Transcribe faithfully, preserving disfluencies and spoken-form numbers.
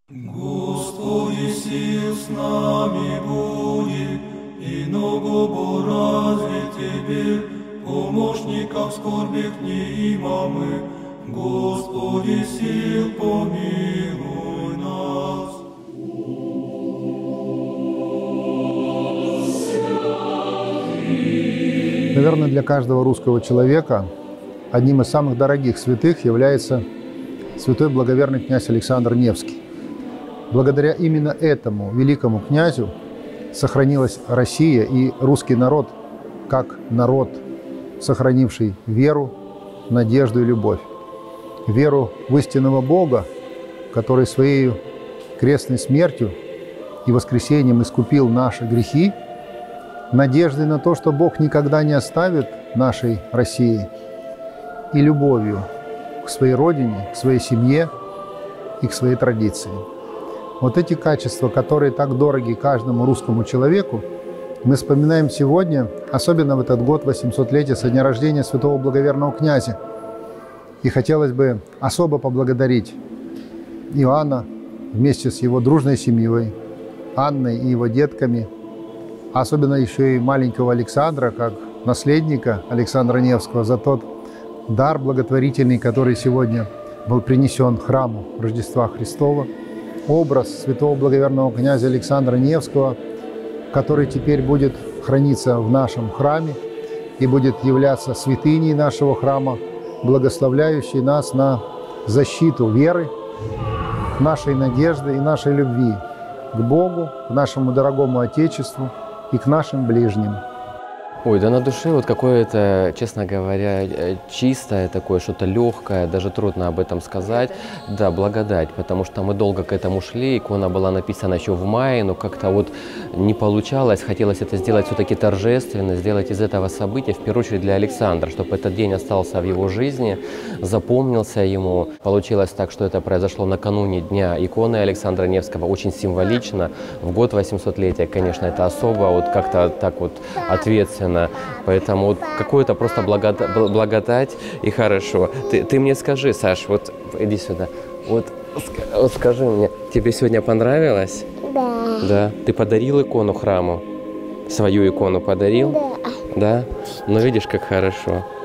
Господи, сил с нами будет, и много разве Тебе, помощников скорбях неимомых, Господи, сил помилуй нас. Наверное, для каждого русского человека одним из самых дорогих святых является святой благоверный князь Александр Невский. Благодаря именно этому великому князю сохранилась Россия и русский народ как народ, сохранивший веру, надежду и любовь. Веру в истинного Бога, который своей крестной смертью и воскресением искупил наши грехи, надеждой на то, что Бог никогда не оставит нашей России, и любовью к своей родине, к своей семье и к своей традиции. Вот эти качества, которые так дороги каждому русскому человеку, мы вспоминаем сегодня, особенно в этот год восьмисотлетия со дня рождения святого благоверного князя. И хотелось бы особо поблагодарить Иоанна вместе с его дружной семьей, Анной и его детками, особенно еще и маленького Александра, как наследника Александра Невского, за тот дар благотворительный, который сегодня был принесен храму Рождества Христова. Образ святого благоверного князя Александра Невского, который теперь будет храниться в нашем храме и будет являться святыней нашего храма, благословляющей нас на защиту веры, нашей надежды и нашей любви к Богу, к нашему дорогому Отечеству и к нашим ближним. Ой, да на душе вот какое-то, честно говоря, чистое такое, что-то легкое, даже трудно об этом сказать. Да, благодать, потому что мы долго к этому шли, икона была написана еще в мае, но как-то вот не получалось, хотелось это сделать все-таки торжественно, сделать из этого события, в первую очередь для Александра, чтобы этот день остался в его жизни, запомнился ему. Получилось так, что это произошло накануне дня иконы Александра Невского, очень символично, в год восьмисотлетия, конечно, это особо, вот как-то так вот ответственно. Поэтому вот какое-то просто благодать, благодать и хорошо. Ты, ты мне скажи, Саш, вот иди сюда. Вот, вот скажи мне, тебе сегодня понравилось? Да. Да. Ты подарил икону храму? Свою икону подарил? Да. Да? Ну видишь, как хорошо.